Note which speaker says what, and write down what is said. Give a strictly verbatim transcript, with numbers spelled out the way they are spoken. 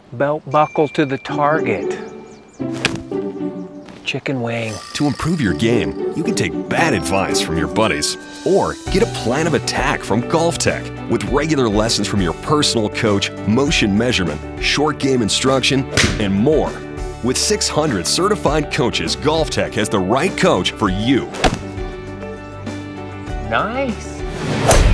Speaker 1: Belt buckle to the target. Chicken wing.
Speaker 2: To improve your game, you can take bad advice from your buddies or get a plan of attack from Golf Tech with regular lessons from your personal coach, motion measurement, short game instruction, and more. With six hundred certified coaches, Golf Tech has the right coach for you.
Speaker 1: Nice.